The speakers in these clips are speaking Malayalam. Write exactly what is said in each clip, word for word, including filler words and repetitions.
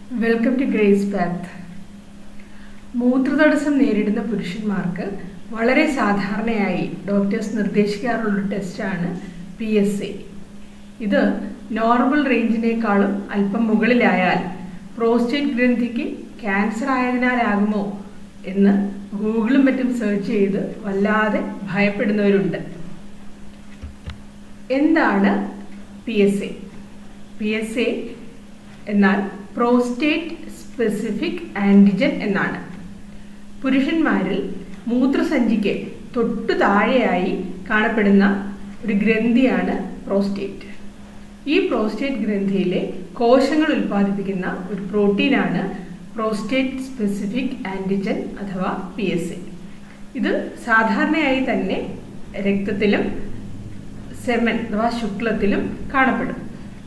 Welcome to Grace Path. മൂത്രതടസ്സം നേരിടുന്ന പുരുഷന്മാർക്ക് വളരെ സാധാരണയായി ഡോക്ടേഴ്സ് നിർദ്ദേശിക്കാറുള്ള ടെസ്റ്റാണ് പി എസ് എ. ഇത് നോർമൽ റേഞ്ചിനേക്കാളും അല്പം മുകളിലായാൽ പ്രോസ്റ്റേറ്റ് ഗ്രന്ഥിക്ക് ക്യാൻസർ ആയതിനാലാകുമോ എന്ന് ഗൂഗിളും മറ്റും സെർച്ച് ചെയ്ത് വല്ലാതെ ഭയപ്പെടുന്നവരുണ്ട്. എന്താണ് P S A? P S A എന്നാൽ പ്രോസ്റ്റേറ്റ് സ്പെസിഫിക് ആൻറ്റിജൻ എന്നാണ്. പുരുഷന്മാരിൽ മൂത്രസഞ്ചിക്ക് തൊട്ടു താഴെയായി കാണപ്പെടുന്ന ഒരു ഗ്രന്ഥിയാണ് പ്രോസ്റ്റേറ്റ്. ഈ പ്രോസ്റ്റേറ്റ് ഗ്രന്ഥിയിലെ കോശങ്ങൾ ഉൽപ്പാദിപ്പിക്കുന്ന ഒരു പ്രോട്ടീനാണ് പ്രോസ്റ്റേറ്റ് സ്പെസിഫിക് ആൻറ്റിജൻ അഥവാ പി എസ് എ. ഇത് സാധാരണയായി തന്നെ രക്തത്തിലും സെമൻ അഥവാ ശുക്ലത്തിലും കാണപ്പെടും.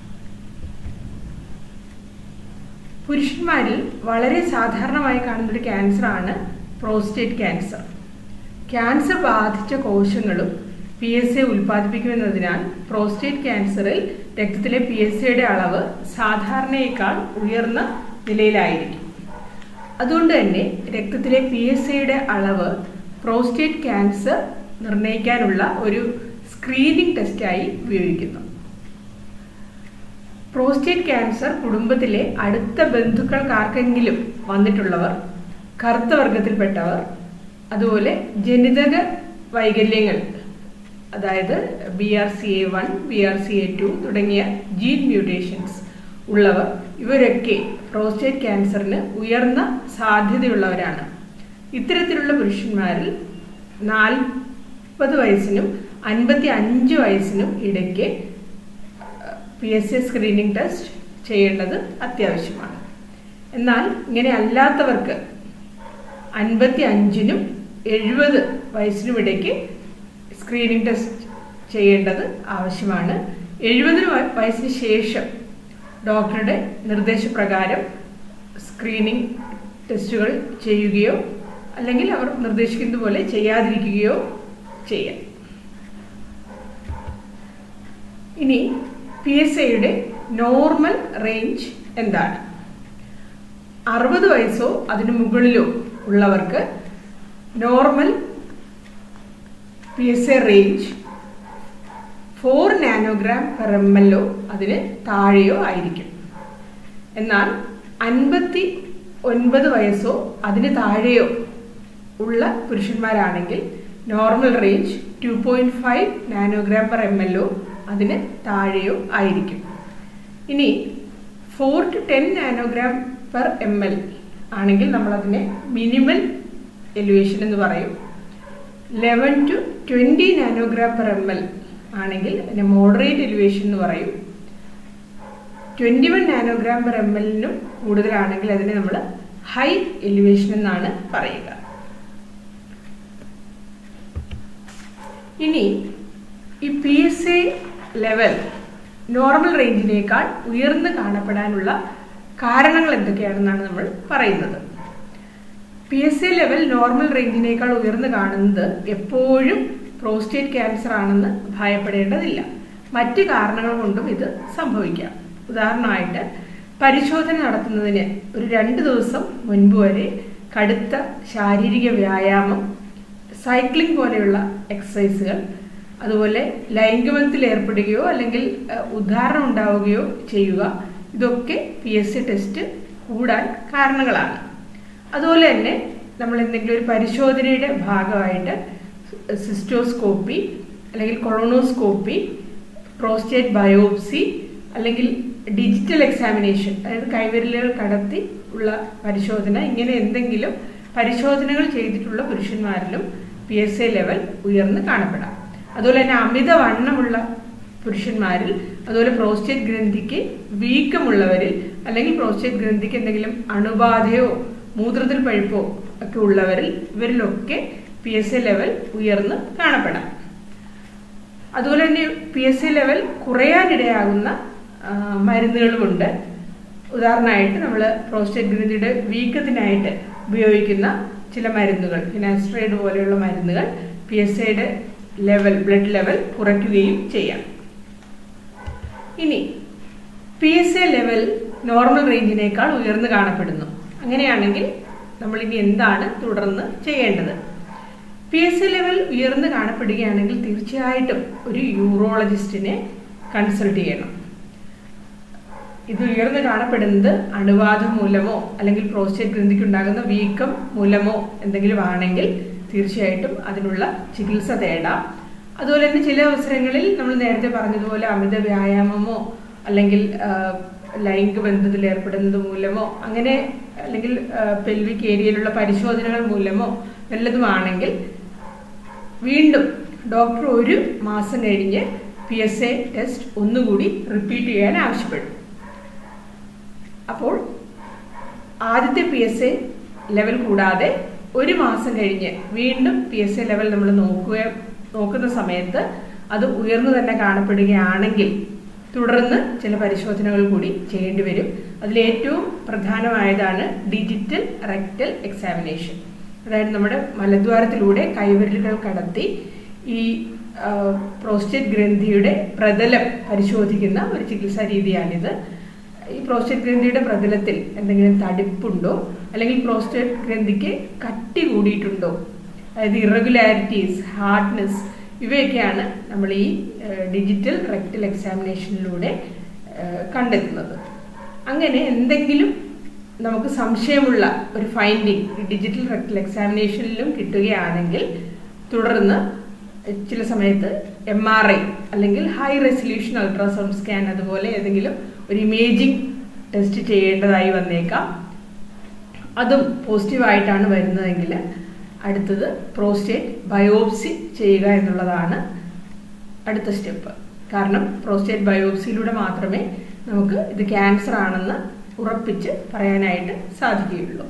പുരുഷന്മാരിൽ വളരെ സാധാരണമായി കാണുന്നൊരു ക്യാൻസറാണ് പ്രോസ്റ്റേറ്റ് ക്യാൻസർ. ക്യാൻസർ ബാധിച്ച കോശങ്ങളും പി എസ് എ ഉൽപ്പാദിപ്പിക്കുമെന്നതിനാൽ പ്രോസ്റ്റേറ്റ് ക്യാൻസറിൽ രക്തത്തിലെ പി എസ് എയുടെ അളവ് സാധാരണയേക്കാൾ ഉയർന്ന നിലയിലായിരിക്കും. അതുകൊണ്ട് തന്നെ രക്തത്തിലെ പി എസ് എയുടെ അളവ് പ്രോസ്റ്റേറ്റ് ക്യാൻസർ നിർണ്ണയിക്കാനുള്ള ഒരു സ്ക്രീനിംഗ് ടെസ്റ്റായി ഉപയോഗിക്കുന്നു. പ്രോസ്റ്റേറ്റ് ക്യാൻസർ കുടുംബത്തിലെ അടുത്ത ബന്ധുക്കൾക്കാർക്കെങ്കിലും വന്നിട്ടുള്ളവർ, കറുത്ത വർഗത്തിൽപ്പെട്ടവർ, അതുപോലെ ജനിതക വൈകല്യങ്ങൾ അതായത് B R C A one, B R C A two തുടങ്ങിയ ജീൻ മ്യൂട്ടേഷൻസ് ഉള്ളവർ, ഇവരൊക്കെ പ്രോസ്റ്റേറ്റ് ക്യാൻസറിന് ഉയർന്ന സാധ്യതയുള്ളവരാണ്. ഇത്തരത്തിലുള്ള പുരുഷന്മാരിൽ നാൽപ്പത് വയസ്സിനും അൻപത്തി അഞ്ച് വയസ്സിനും ഇടയ്ക്ക് P S A screening test ചെയ്യേണ്ടത് അത്യാവശ്യമാണ്. എന്നാൽ ഇങ്ങനെ അല്ലാത്തവർക്ക് അൻപത്തി അഞ്ചിനും എഴുപത് വയസ്സിനും ഇടയ്ക്ക് സ്ക്രീനിങ് ടെസ്റ്റ് ചെയ്യേണ്ടത് ആവശ്യമാണ്. എഴുപതിന് വയസ്സിന് ശേഷം ഡോക്ടറുടെ നിർദ്ദേശപ്രകാരം സ്ക്രീനിങ് ടെസ്റ്റുകൾ ചെയ്യുകയോ അല്ലെങ്കിൽ അവർ നിർദ്ദേശിക്കുന്നത് പോലെ ചെയ്യാതിരിക്കുകയോ ചെയ്യാം. ഇനി പി എസ് എയുടെ നോർമൽ റേഞ്ച് എന്താണ്? അറുപത് വയസ്സോ അതിനു മുകളിലോ ഉള്ളവർക്ക് normal P S A range four nanogram per M എല്ലോ അതിന് താഴെയോ ആയിരിക്കും. എന്നാൽ അൻപത്തി ഒൻപത് വയസ്സോ അതിന് താഴെയോ ഉള്ള പുരുഷന്മാരാണെങ്കിൽ normal range two point five nanogram per M എല്ലോ അതിന് താഴെയോ ആയിരിക്കും. ഇനി four to ten nanogram per M L ആണെങ്കിൽ നമ്മളതിനെ മിനിമൽ എലിവേഷൻ എന്ന് പറയും. Eleven to twenty nanogram per M L ആണെങ്കിൽ അതിനെ മോഡറേറ്റ് എലിവേഷൻ എന്ന് പറയും. Twenty one nanogram per M എല്ലിനും കൂടുതലാണെങ്കിൽ അതിനെ നമ്മൾ ഹൈ എലിവേഷൻ എന്നാണ് പറയുക. ഇനി ഈ P S A level normal റേഞ്ചിനേക്കാൾ ഉയർന്ന് കാണപ്പെടാനുള്ള കാരണങ്ങൾ എന്തൊക്കെയാണെന്നാണ് നമ്മൾ പറയുന്നത്. P S A level normal റേഞ്ചിനേക്കാൾ ഉയർന്ന് കാണുന്നത് എപ്പോഴും പ്രോസ്റ്റേറ്റ് ക്യാൻസർ ആണെന്ന് ഭയപ്പെടേണ്ടതില്ല. മറ്റ് കാരണങ്ങൾ കൊണ്ടും ഇത് സംഭവിക്കാം. ഉദാഹരണമായിട്ട് പരിശോധന നടത്തുന്നതിന് ഒരു രണ്ട് ദിവസം മുൻപ് വരെ കടുത്ത ശാരീരിക വ്യായാമം, സൈക്ലിംഗ് പോലെയുള്ള എക്സസൈസുകൾ, അതുപോലെ ലൈംഗികത്തിൽ ഏർപ്പെടുകയോ അല്ലെങ്കിൽ ഉദ്ധാരണം ഉണ്ടാവുകയോ ചെയ്യുക, ഇതൊക്കെ പി എസ് സി ടെസ്റ്റ് കൂടാൻ കാരണങ്ങളാണ്. അതുപോലെ തന്നെ നമ്മൾ എന്തെങ്കിലും ഒരു പരിശോധനയുടെ ഭാഗമായിട്ട് സിസ്റ്റോസ്കോപ്പി അല്ലെങ്കിൽ കൊളോണോസ്കോപ്പി, പ്രോസ്റ്റേറ്റ് ബയോപ്സി അല്ലെങ്കിൽ ഡിജിറ്റൽ എക്സാമിനേഷൻ, അതായത് കൈവിരലുകൾ കടത്തി ഉള്ള പരിശോധന, ഇങ്ങനെ എന്തെങ്കിലും പരിശോധനകൾ ചെയ്തിട്ടുള്ള പുരുഷന്മാരിലും പി എസ് എ ലെവൽ ഉയർന്ന് കാണപ്പെടാം. അതുപോലെ തന്നെ അമിതവണ്ണമുള്ള പുരുഷന്മാരിൽ, അതുപോലെ പ്രോസ്റ്റേറ്റ് ഗ്രന്ഥിക്ക് വീക്കമുള്ളവരിൽ അല്ലെങ്കിൽ പ്രോസ്റ്റേറ്റ് ഗ്രന്ഥിക്ക് എന്തെങ്കിലും അണുബാധയോ മൂത്രത്തിൽ പഴുപ്പോ ഒക്കെ ഉള്ളവരിൽ, ഇവരിലൊക്കെ പി എസ് എ ലെവൽ ഉയർന്ന് കാണപ്പെടാം. അതുപോലെ തന്നെ പി എസ് എ ലെവൽ കുറയാനിടയാകുന്ന മരുന്നുകളുമുണ്ട്. ഉദാഹരണമായിട്ട് നമ്മൾ പ്രോസ്റ്റേറ്റ് ഗ്രന്ഥിയുടെ വീക്കത്തിനായിട്ട് ഉപയോഗിക്കുന്ന ചില മരുന്നുകൾ, ഫിനാസ്ട്രൈഡ് പോലെയുള്ള മരുന്നുകൾ പി എസ് എയുടെ ലെവൽ ബ്ലഡ് ലെവൽ കുറയ്ക്കുകയും ചെയ്യാം. ഇനി P S A level normal റേഞ്ചിനേക്കാൾ ഉയർന്നു കാണപ്പെടുന്നു. അങ്ങനെയാണെങ്കിൽ നമ്മൾ ഇനി എന്താണ് തുടർന്ന് ചെയ്യേണ്ടത്? പി എസ് എ ലെവൽ ഉയർന്നു കാണപ്പെടുകയാണെങ്കിൽ തീർച്ചയായിട്ടും ഒരു യൂറോളജിസ്റ്റിനെ കൺസൾട്ട് ചെയ്യണം. ഇത് ഉയർന്നു കാണപ്പെടുന്നത് അണുബാധ മൂലമോ അല്ലെങ്കിൽ പ്രോസ്റ്റേറ്റ് ഗ്രന്ഥിക്കുണ്ടാകുന്ന വീക്കം മൂലമോ എന്തെങ്കിലും ആണെങ്കിൽ തീർച്ചയായിട്ടും അതിനുള്ള ചികിത്സ തേടാം. അതുപോലെ തന്നെ ചില അവസരങ്ങളിൽ നമ്മൾ നേരത്തെ പറഞ്ഞതുപോലെ അമിത വ്യായാമമോ അല്ലെങ്കിൽ ലൈംഗിക ബന്ധത്തിൽ ഏർപ്പെടുന്നത് മൂലമോ അങ്ങനെ അല്ലെങ്കിൽ പെൽവിക് ഏരിയയിലുള്ള പരിശോധനകൾ മൂലമോ വല്ലതുമാണെങ്കിൽ വീണ്ടും ഡോക്ടർ ഒരു മാസം കഴിഞ്ഞ് പി എസ് എ ടെസ്റ്റ് ഒന്നുകൂടി റിപ്പീറ്റ് ചെയ്യാൻ ആവശ്യപ്പെടും. അപ്പോൾ ആദ്യത്തെ പി എസ് എ ലെവൽ കൂടാതെ ഒരു മാസം കഴിഞ്ഞ് വീണ്ടും പി എസ് എ ലെവൽ നമ്മൾ നോക്കുക നോക്കുന്ന സമയത്ത് അത് ഉയർന്നു തന്നെ കാണപ്പെടുകയാണെങ്കിൽ തുടർന്ന് ചില പരിശോധനകൾ കൂടി ചെയ്യേണ്ടി വരും. അതിലേറ്റവും പ്രധാനമായതാണ് ഡിജിറ്റൽ റെക്ടൽ എക്സാമിനേഷൻ. അതായത് നമ്മുടെ മലദ്വാരത്തിലൂടെ കൈവിരലുകൾ കടത്തി ഈ പ്രോസ്റ്റേറ്റ് ഗ്രന്ഥിയുടെ പ്രതലം പരിശോധിക്കുന്ന ഒരു ചികിത്സാ രീതിയാണിത്. ഈ പ്രോസ്റ്റേറ്റ് ഗ്രന്ഥിയുടെ പ്രതലത്തിൽ എന്തെങ്കിലും തടിപ്പുണ്ടോ അല്ലെങ്കിൽ പ്രോസ്റ്റേറ്റ് ഗ്രന്ഥിക്ക് കട്ടി കൂടിയിട്ടുണ്ടോ, അതായത് ഇറഗുലാരിറ്റീസ്, ഹാർഡ്നെസ്, ഇവയൊക്കെയാണ് നമ്മൾ ഈ ഡിജിറ്റൽ റെക്ടൽ എക്സാമിനേഷനിലൂടെ കണ്ടെത്തുന്നത്. അങ്ങനെ എന്തെങ്കിലും നമുക്ക് സംശയമുള്ള ഒരു ഫൈൻഡിങ് ഡിജിറ്റൽ റെക്ടൽ എക്സാമിനേഷനിലും കിട്ടുകയാണെങ്കിൽ തുടർന്ന് ചില സമയത്ത് എം ആർ ഐ അല്ലെങ്കിൽ ഹൈ റെസൊല്യൂഷൻ അൾട്രാസൗണ്ട് സ്കാൻ അതുപോലെ ഏതെങ്കിലും ഒരു ഇമേജിംഗ് ടെസ്റ്റ് ചെയ്യേണ്ടതായി വന്നേക്കാം. അതും പോസിറ്റീവായിട്ടാണ് വരുന്നതെങ്കിൽ അടുത്തത് പ്രോസ്റ്റേറ്റ് ബയോപ്സി ചെയ്യുക എന്നുള്ളതാണ് അടുത്ത സ്റ്റെപ്പ്. കാരണം പ്രോസ്റ്റേറ്റ് ബയോപ്സിയിലൂടെ മാത്രമേ നമുക്ക് ഇത് ക്യാൻസർ ആണെന്ന് ഉറപ്പിച്ച് പറയാനായിട്ട് സാധിക്കുകയുള്ളൂ.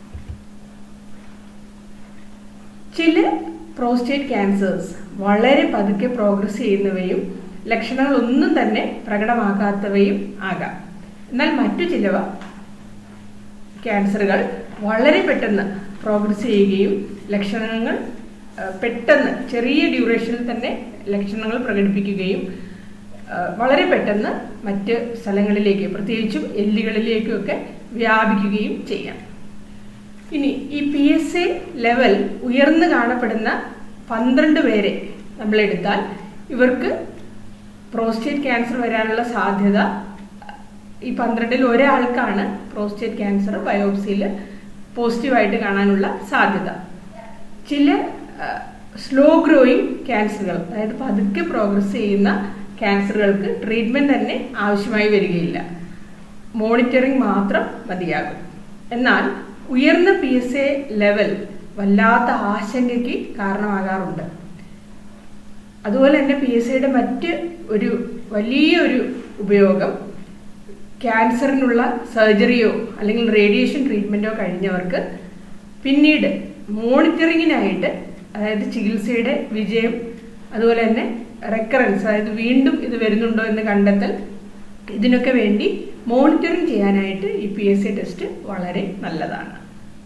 ചില പ്രോസ്റ്റേറ്റ് ക്യാൻസേഴ്സ് വളരെ പതുക്കെ പ്രോഗ്രസ് ചെയ്യുന്നവയും ലക്ഷണങ്ങൾ ഒന്നും തന്നെ പ്രകടമാക്കാത്തവയും ആകാം. എന്നാൽ മറ്റു ചിലവ ക്യാൻസറുകൾ വളരെ പെട്ടെന്ന് പ്രോഗ്രസ് ചെയ്യുകയും ലക്ഷണങ്ങൾ പെട്ടെന്ന് ചെറിയ ഡ്യൂറേഷനിൽ തന്നെ ലക്ഷണങ്ങൾ പ്രകടിപ്പിക്കുകയും വളരെ പെട്ടെന്ന് മറ്റ് സ്ഥലങ്ങളിലേക്ക് പ്രത്യേകിച്ചും എല്ലുകളിലേക്കും ഒക്കെ വ്യാപിക്കുകയും ചെയ്യാം. ഇനി ഈ പി എസ് എ ലെവൽ ഉയർന്നു കാണപ്പെടുന്ന പന്ത്രണ്ട് പേരെ നമ്മളെടുത്താൽ ഇവർക്ക് പ്രോസ്റ്റേറ്റ് ക്യാൻസർ വരാനുള്ള സാധ്യത ഈ പന്ത്രണ്ടിൽ ഒരാൾക്കാണ് പ്രോസ്റ്റേറ്റ് ക്യാൻസർ ബയോപ്സിയിൽ പോസിറ്റീവായിട്ട് കാണാനുള്ള സാധ്യത. ചില സ്ലോ ഗ്രോയിങ് ക്യാൻസറുകൾ, അതായത് പതുക്കെ പ്രോഗ്രസ് ചെയ്യുന്ന ക്യാൻസറുകൾക്ക് ട്രീറ്റ്മെന്റ് തന്നെ ആവശ്യമായി വരികയില്ല, മോണിറ്ററിംഗ് മാത്രം മതിയാകും. എന്നാൽ ഉയർന്ന പി എസ് എ ലെവൽ വല്ലാത്ത ആശങ്കയ്ക്ക് കാരണമാകാറുണ്ട്. അതുപോലെ തന്നെ പി എസ് എയുടെ മറ്റ് ഒരു വലിയൊരു ഉപയോഗം ക്യാൻസറിനുള്ള സർജറിയോ അല്ലെങ്കിൽ റേഡിയേഷൻ ട്രീറ്റ്മെന്റോ കഴിഞ്ഞവർക്ക് പിന്നീട് മോണിറ്ററിങ്ങിനായിട്ട്, അതായത് ചികിത്സയുടെ വിജയം അതുപോലെ തന്നെ റെക്കറൻസ്, അതായത് വീണ്ടും ഇത് വരുന്നുണ്ടോ എന്ന് കണ്ടെത്തൽ, ഇതിനൊക്കെ വേണ്ടി മോണിറ്ററിങ് ചെയ്യാനായിട്ട് ഈ പി എസ് എ ടെസ്റ്റ് വളരെ നല്ലതാണ്.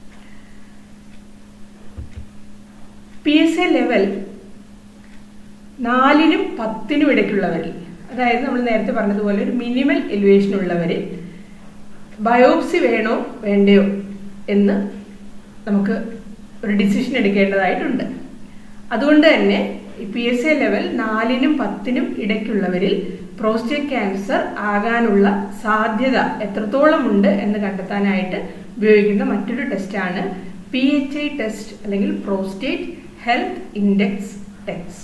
പി എസ് എ ലെവൽ നാലിനും പത്തിനും ഇടയ്ക്കുള്ളവരിൽ, അതായത് നമ്മൾ നേരത്തെ പറഞ്ഞതുപോലെ ഒരു മിനിമൽ എലിവേഷൻ ഉള്ളവരിൽ ബയോപ്സി വേണോ വേണ്ടയോ എന്ന് നമുക്ക് ഒരു ഡിസിഷൻ എടുക്കേണ്ടതായിട്ടുണ്ട്. അതുകൊണ്ട് തന്നെ ഈ പി എസ് എ ലെവൽ നാലിനും പത്തിനും ഇടയ്ക്കുള്ളവരിൽ പ്രോസ്റ്റേറ്റ് ക്യാൻസർ ആകാനുള്ള സാധ്യത എത്രത്തോളം ഉണ്ട് എന്ന് കണ്ടെത്താനായിട്ട് ഉപയോഗിക്കുന്ന മറ്റൊരു ടെസ്റ്റാണ് പി എച്ച് ഐ ടെസ്റ്റ് അല്ലെങ്കിൽ പ്രോസ്റ്റേറ്റ് ഹെൽത്ത് ഇൻഡെക്സ് ടെസ്റ്റ്.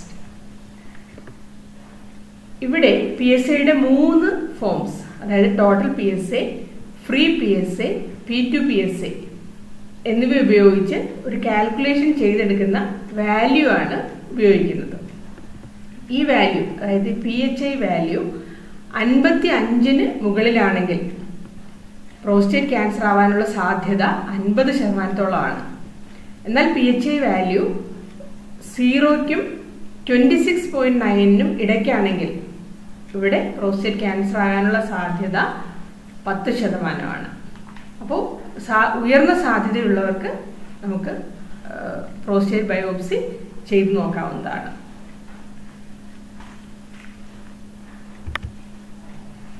ഇവിടെ പി എസ് എയുടെ മൂന്ന് ഫോംസ്, അതായത് total P S A, free P S A, P two P S A എന്നിവ ഉപയോഗിച്ച് ഒരു കാൽക്കുലേഷൻ ചെയ്തെടുക്കുന്ന വാല്യൂ ആണ് ഉപയോഗിക്കുന്നത്. ഈ വാല്യൂ, അതായത് പി എച്ച് ഐ വാല്യൂ അൻപത്തി അഞ്ചിന് മുകളിലാണെങ്കിൽ പ്രോസ്റ്റേറ്റ് ക്യാൻസർ ആവാനുള്ള സാധ്യത അൻപത് ശതമാനത്തോളമാണ്. എന്നാൽ പി എച്ച് ഐ വാല്യൂ സീറോയ്ക്കും ട്വന്റി സിക്സ് പോയിന്റ് നയനും ഇടയ്ക്കാണെങ്കിൽ ഇവിടെ പ്രോസ്റ്റേറ്റ് ക്യാൻസർ ആകാനുള്ള സാധ്യത പത്ത് ശതമാനമാണ്. അപ്പോൾ ഉയർന്ന സാധ്യതയുള്ളവർക്ക് നമുക്ക് പ്രോസ്റ്റേറ്റ് ബയോപ്സി ചെയ്തു നോക്കാവുന്നതാണ്.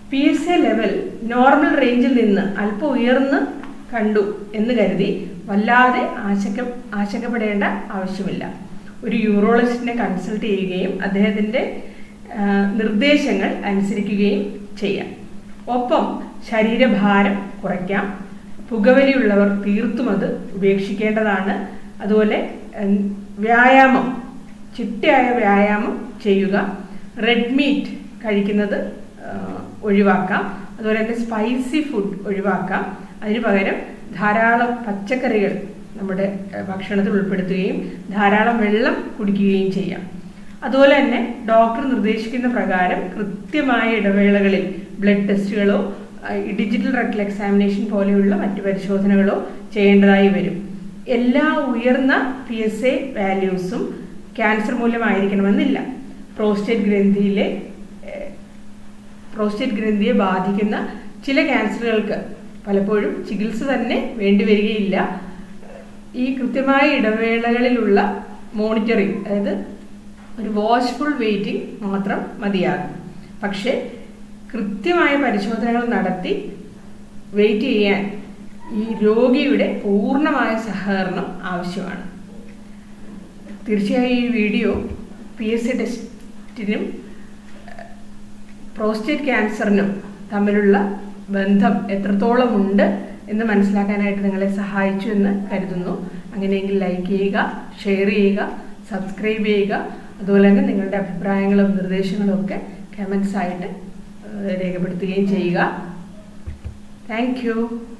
P S A level normal റേഞ്ചിൽ നിന്ന് അല്പം ഉയർന്ന് കണ്ടു എന്ന് കരുതി വല്ലാതെ ആശങ്ക ആശങ്കപ്പെടേണ്ട ആവശ്യമില്ല. ഒരു യൂറോളജിസ്റ്റിനെ കൺസൾട്ട് ചെയ്യുകയും അദ്ദേഹത്തിൻ്റെ നിർദ്ദേശങ്ങൾ അനുസരിക്കുകയും ചെയ്യാം. ഒപ്പം ശരീരഭാരം കുറയ്ക്കാം. പുകവലിയുള്ളവർ തീർത്തും അത് ഉപേക്ഷിക്കേണ്ടതാണ്. അതുപോലെ വ്യായാമം, ചിട്ടയായ വ്യായാമം ചെയ്യുക. റെഡ് മീറ്റ് കഴിക്കുന്നത് ഒഴിവാക്കാം. അതുപോലെ തന്നെ സ്പൈസി ഫുഡ് ഒഴിവാക്കാം. അതിന് പകരം ധാരാളം പച്ചക്കറികൾ നമ്മുടെ ഭക്ഷണത്തിൽ ഉൾപ്പെടുത്തുകയും ധാരാളം വെള്ളം കുടിക്കുകയും ചെയ്യാം. അതുപോലെ തന്നെ ഡോക്ടർ നിർദ്ദേശിക്കുന്ന പ്രകാരം കൃത്യമായ ഇടവേളകളിൽ ബ്ലഡ് ടെസ്റ്റുകളോ ഡിജിറ്റൽ റെക്ടൽ എക്സാമിനേഷൻ പോലെയുള്ള മറ്റു പരിശോധനകളോ ചെയ്യേണ്ടതായി വരും. എല്ലാ ഉയർന്ന പി എസ് എ വാല്യൂസും ക്യാൻസർ മൂലമായിരിക്കണമെന്നില്ല. പ്രോസ്റ്റേറ്റ് ഗ്രന്ഥിയിലെ പ്രോസ്റ്റേറ്റ് ഗ്രന്ഥിയെ ബാധിക്കുന്ന ചില ക്യാൻസറുകൾക്ക് പലപ്പോഴും ചികിത്സ തന്നെ വേണ്ടിവരികയില്ല. ഈ കൃത്യമായ ഇടവേളകളിലുള്ള മോണിറ്ററിങ്, അതായത് ഒരു വാച്ച്ഫുൾ വെയിറ്റിംഗ് മാത്രം മതിയാകും. പക്ഷേ കൃത്യമായ പരിശോധനകൾ നടത്തി വെയിറ്റ് ചെയ്യാൻ ഈ രോഗിയുടെ പൂർണ്ണമായ സഹകരണം ആവശ്യമാണ്. തീർച്ചയായും ഈ വീഡിയോ പി എസ് സി ടെസ്റ്റിനും പ്രോസ്റ്റേറ്റ് ക്യാൻസറിനും തമ്മിലുള്ള ബന്ധം എത്രത്തോളം ഉണ്ട് എന്ന് മനസ്സിലാക്കാനായിട്ട് നിങ്ങളെ സഹായിച്ചു എന്ന് കരുതുന്നു. അങ്ങനെയെങ്കിൽ ലൈക്ക് ചെയ്യുക, ഷെയർ ചെയ്യുക, സബ്സ്ക്രൈബ് ചെയ്യുക. അതുപോലെ തന്നെ നിങ്ങളുടെ അഭിപ്രായങ്ങളും നിർദ്ദേശങ്ങളും ഒക്കെ കമൻസ് ആയിട്ട് രേഖപ്പെടുത്തുകയും ചെയ്യുക. Thank U.